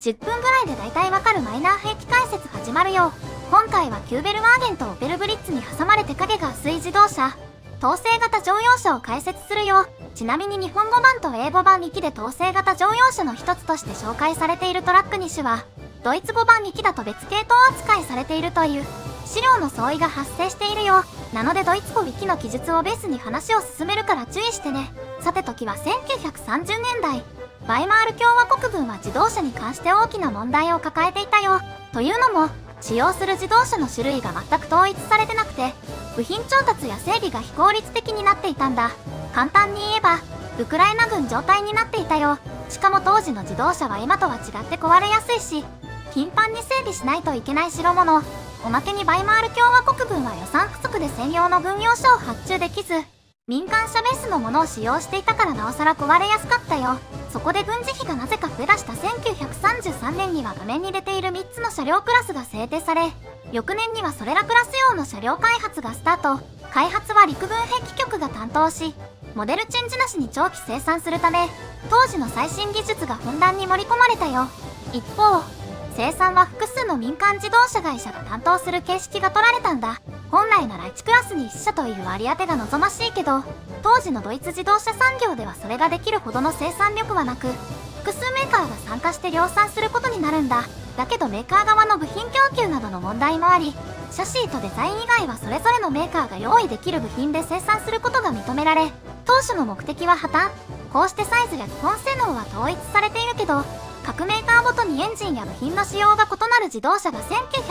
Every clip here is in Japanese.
10分ぐらいで大体わかるマイナー兵器解説始まるよ。今回はキューベルワーゲンとオペルブリッツに挟まれて影が薄い自動車、統制型乗用車を解説するよ。ちなみに日本語版と英語版2機で統制型乗用車の一つとして紹介されているトラック2種は、ドイツ語版2機だと別系統扱いされているという資料の相違が発生しているよ。なのでドイツ語ウィキの記述をベースに話を進めるから注意してね。さて時は1930年代。バイマール共和国軍は自動車に関して大きな問題を抱えていたよ。というのも、使用する自動車の種類が全く統一されてなくて、部品調達や整備が非効率的になっていたんだ。簡単に言えば、ウクライナ軍状態になっていたよ。しかも当時の自動車は今とは違って壊れやすいし、頻繁に整備しないといけない代物。おまけにバイマール共和国軍は予算不足で専用の軍用車を発注できず、民間車ベースのものを使用していたからなおさら壊れやすかったよ。そこで軍事費がなぜか増えだした1933年には画面に出ている3つの車両クラスが制定され、翌年にはそれらクラス用の車両開発がスタート。開発は陸軍兵器局が担当し、モデルチェンジなしに長期生産するため、当時の最新技術がふんだんに盛り込まれたよ。一方、生産は複数の民間自動車会社が担当する形式が取られたんだ。本来なら1クラスに1社という割り当てが望ましいけど、当時のドイツ自動車産業ではそれができるほどの生産力はなく、複数メーカーが参加して量産することになるんだ。だけどメーカー側の部品供給などの問題もあり、シャシーとデザイン以外はそれぞれのメーカーが用意できる部品で生産することが認められ、当初の目的は破綻。こうしてサイズや基本性能は統一されているけど、各メーカーごとにエンジンや部品の仕様が異なる自動車が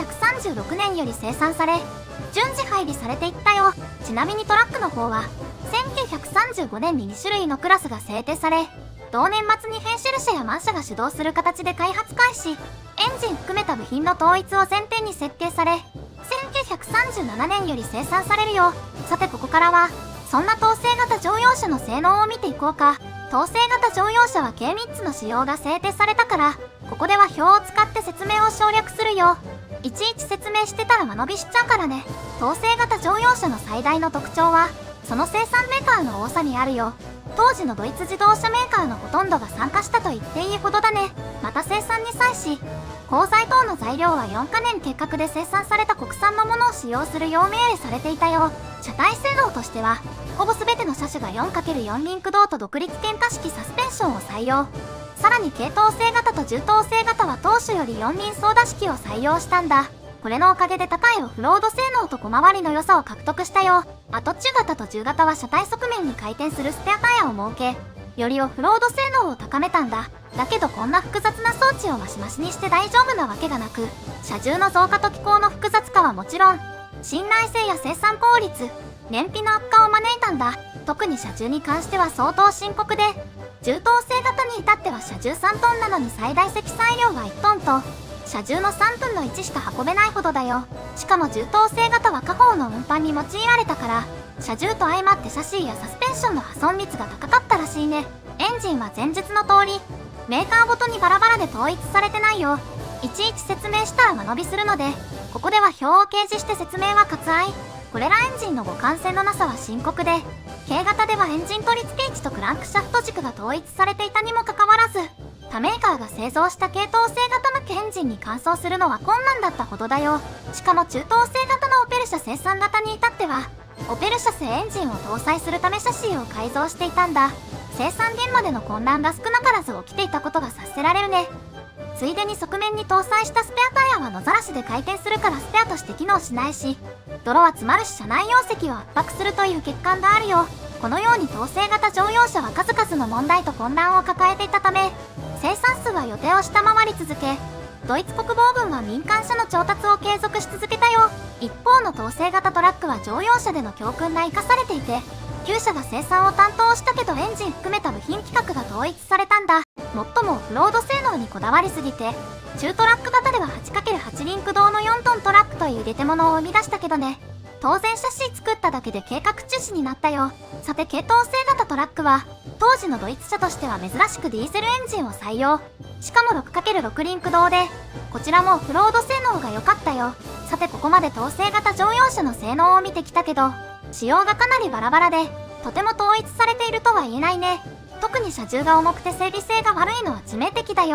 1936年より生産され、順次配備されていったよ。ちなみにトラックの方は、1935年に2種類のクラスが制定され、同年末にフェンシェル社やマン社が主導する形で開発開始、エンジン含めた部品の統一を前提に設計され、1937年より生産されるよ。さてここからは、そんな統制型乗用車の性能を見ていこうか。統制型乗用車は計3つの仕様が制定されたから、ここでは表を使って説明を省略するよ。いちいち説明してたら間延びしちゃうからね。統制型乗用車の最大の特徴は、その生産メーカーの多さにあるよ。当時のドイツ自動車メーカーのほとんどが参加したと言っていいほどだね。また生産に際し、鋼材等の材料は4カ年計画で生産された国産のものを使用するよう命令されていたよ。車体性能としては、ほぼ全ての車種が 4×4 リンク動と独立懸架式サスペンションを採用。さらに軽統制型と重統制型は当初より4輪操舵式を採用したんだ。これのおかげで高いオフロード性能と小回りの良さを獲得したよ。あと中型と10型は車体側面に回転するスペアタイヤを設け、よりオフロード性能を高めたんだ。だけどこんな複雑な装置をマシマシにして大丈夫なわけがなく、車重の増加と機構の複雑化はもちろん、信頼性や生産効率、燃費の悪化を招いたんだ。特に車重に関しては相当深刻で、重統制型に至っては車重3トンなのに最大積載量は1トンと、車重の3分の1しか運べないほどだよ。しかも重統制型は下方の運搬に用いられたから、車重と相まってシャシーやサスペンションの破損率が高かったらしいね。エンジンは前述の通り、メーカーごとにバラバラで統一されてないよ。いちいち説明したら間延びするので、ここでは表を掲示して説明は割愛。これらエンジンの互換性のなさは深刻で、軽型ではエンジン取り付け位置とクランクシャフト軸が統一されていたにもかかわらず、他メーカーが製造した軽統制型向けエンジンに換装するのは困難だったほどだよ。しかも中統制型のオペル社生産型に至っては、オペル社製エンジンを搭載するためシャシーを改造していたんだ。生産現場での混乱が少なからず起きていたことが察せられるね。ついでに側面に搭載したスペアタイヤは野ざらしで回転するからスペアとして機能しないし、泥は詰まるし車内容積を圧迫するという欠陥があるよ。このように統制型乗用車は数々の問題と混乱を抱えていたため、生産数は予定を下回り続け、ドイツ国防軍は民間車の調達を継続し続けたよ。一方の統制型トラックは乗用車での教訓が生かされていて、9社が生産を担当したけどエンジン含めた部品規格が統一されたんだ。もっともオフロード性能にこだわりすぎて、中トラック型では 8×8 リンク動の4トントラックという出て物を生み出したけどね。当然シャシー作っただけで計画中止になったよ。さて軽統制型トラックは、当時のドイツ車としては珍しくディーゼルエンジンを採用。しかも 6×6 リンク動で、こちらもオフロード性能が良かったよ。さてここまで統制型乗用車の性能を見てきたけど、仕様がかなりバラバラで、とても統一されているとは言えないね。特に車重が重くて整備性が悪いのは致命的だよ。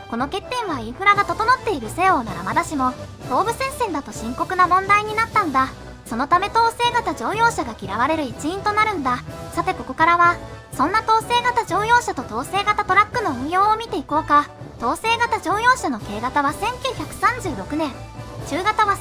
この欠点はインフラが整っている西欧ならまだしも、東部戦線だと深刻な問題になったんだ。そのため統制型乗用車が嫌われる一因となるんだ。さてここからは、そんな統制型乗用車と統制型トラックの運用を見ていこうか。統制型乗用車の軽型は1936年、中型は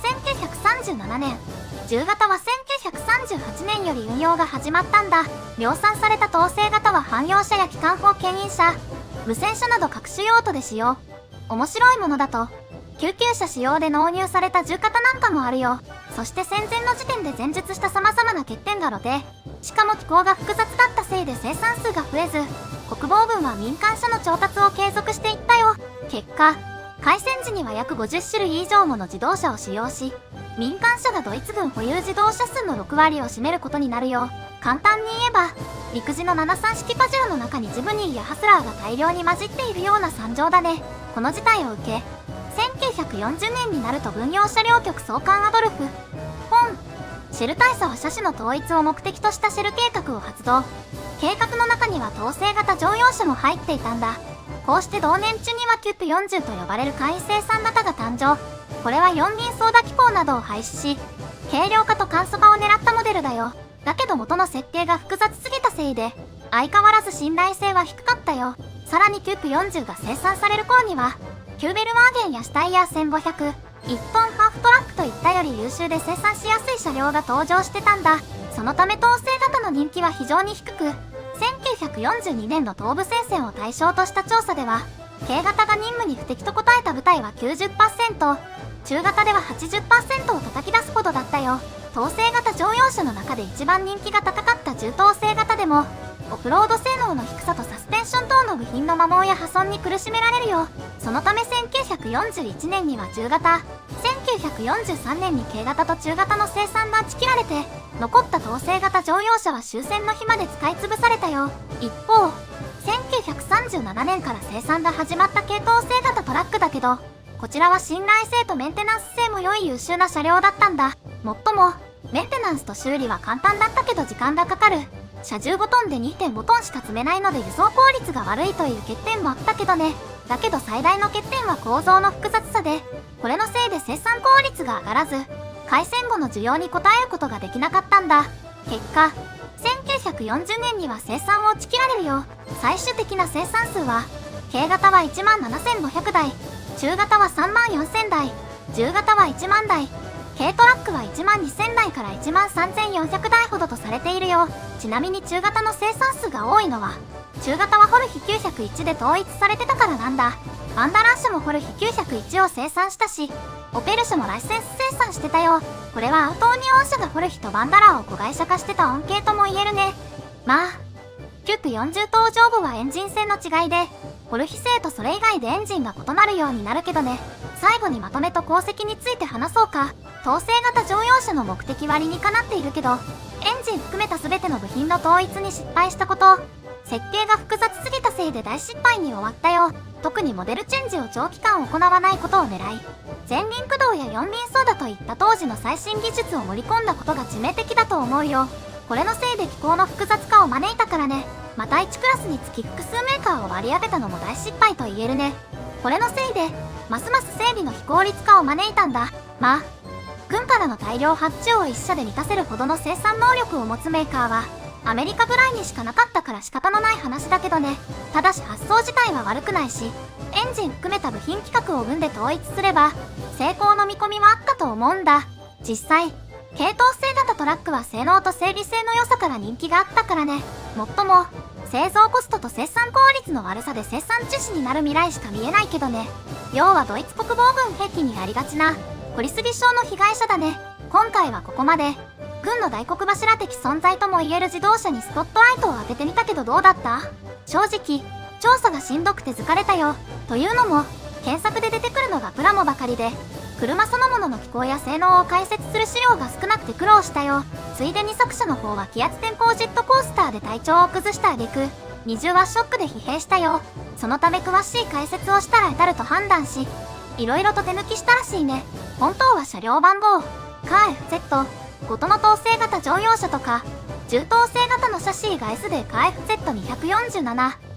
1937年、重型は1938年より運用が始まったんだ。量産された統制型は汎用車や機関砲牽引車、無線車など各種用途で使用。面白いものだと、救急車使用で納入された重型なんかもあるよ。そして戦前の時点で前述した様々な欠点が露呈。しかも機構が複雑だったせいで生産数が増えず、国防軍は民間車の調達を継続していったよ。結果、開戦時には約50種類以上もの自動車を使用し、民間車がドイツ軍保有自動車数の6割を占めることになるよ。簡単に言えば、陸自の73式パジェロの中にジムニーやハスラーが大量に混じっているような惨状だね。この事態を受け、1940年になると軍用車両局総監アドルフ・フォン・シェル大佐は車種の統一を目的としたシェル計画を発動。計画の中には統制型乗用車も入っていたんだ。こうして同年中にはキュープ40と呼ばれる簡易生産型が誕生。これは四輪操舵機構などを廃止し、軽量化と簡素化を狙ったモデルだよ。だけど元の設計が複雑すぎたせいで、相変わらず信頼性は低かったよ。さらにキュープ40が生産される頃には、キューベルワーゲンやシュタイヤー1500、1トンハーフトラックといったより優秀で生産しやすい車両が登場してたんだ。そのため統制型の人気は非常に低く、1942年の東部戦線を対象とした調査では、軽型が任務に不適と答えた部隊は 90%、中型では 80% を叩き出すほどだったよ。統制型乗用車の中で一番人気が高かった重統制型でも、オフロード性能の低さとサスペンション等の部品の摩耗や破損に苦しめられるよ。そのため1941年には重型、1943年に軽型と中型の生産が打ち切られて、残った統制型乗用車は終戦の日まで使い潰されたよ。一方、1937年から生産が始まった軽統制型トラックだけど、こちらは信頼性とメンテナンス性も良い優秀な車両だったんだ。もっとも、メンテナンスと修理は簡単だったけど時間がかかる。車重5トンで 2.5 トンしか積めないので輸送効率が悪いという欠点もあったけどね。だけど最大の欠点は構造の複雑さで、これのせいで生産効率が上がらず、開戦後の需要に応えることができなかったんだ。結果、1940年には生産を打ち切られるよ。最終的な生産数は、軽型は17,500台、中型は34,000台、重型は1万台、軽トラックは12,000台から13,400台ほどとされているよ。ちなみに中型の生産数が多いのは、中型はホルヒ901で統一されてたからなんだ。バンダラン社もホルヒ901を生産したし、オペル社もライセンス生産してたよ。これはアウトーニオン社がホルヒとバンダラーを子会社化してた恩恵とも言えるね。まあ、キュープ40登場後はエンジン性の違いで、ホルヒ製とそれ以外でエンジンが異なるようになるけどね。最後にまとめと功績について話そうか。統制型乗用車の目的は理にかなっているけど、エンジン含めた全ての部品の統一に失敗したこと、設計が複雑すぎたせいで大失敗に終わったよ。特にモデルチェンジを長期間行わないことを狙い、前輪駆動や四輪操舵といった当時の最新技術を盛り込んだことが致命的だと思うよ。これのせいで機構の複雑化を招いたからね。また1クラスにつき複数メーカーを割り当てたのも大失敗と言えるね。これのせいで、ますます整備の非効率化を招いたんだ。まあ、軍からの大量発注を1社で満たせるほどの生産能力を持つメーカーは、アメリカぐらいにしかなかったから仕方のない話だけどね。ただし発想自体は悪くないし、エンジン含めた部品規格を軍で統一すれば、成功の見込みはあったと思うんだ。実際、軽統制型トラックは性能と整備性の良さから人気があったからね。もっとも、製造コストと生産効率の悪さで生産中止になる未来しか見えないけどね。要はドイツ国防軍兵器にありがちな、掘りすぎ症の被害者だね。今回はここまで。軍の大黒柱的存在ともいえる自動車にスポットライトを当ててみたけどどうだった？正直、調査がしんどくて疲れたよ。というのも、検索で出てくるのがプラモばかりで、車そのものの機構や性能を解説する資料が少なくて苦労したよ。ついでに作者の方は気圧転向ジェットコースターで体調を崩した挙句、二重圧ショックで疲弊したよ。そのため詳しい解説をしたら至ると判断し、いろいろと手抜きしたらしいね。本当は車両番号、カー FZ、ごとの統制型乗用車とか、重統制型のシャシーが S でカー FZ247、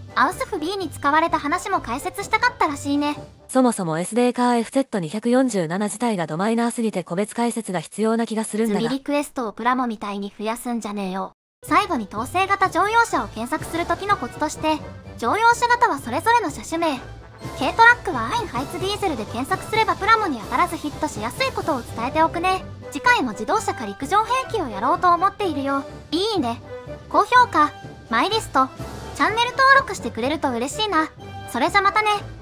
アウスフ B に使われた話も解説したかったらしいね。 そもそも SD カー FZ247 自体がドマイナーすぎて個別解説が必要な気がするんだが。 積みリクエストをプラモみたいに増やすんじゃねえよ。最後に統制型乗用車を検索する時のコツとして、乗用車型はそれぞれの車種名。軽トラックはアインハイツディーゼルで検索すればプラモに当たらずヒットしやすいことを伝えておくね。次回も自動車か陸上兵器をやろうと思っているよ。いいね。高評価、マイリスト、チャンネル登録してくれると嬉しいな。それじゃまたね。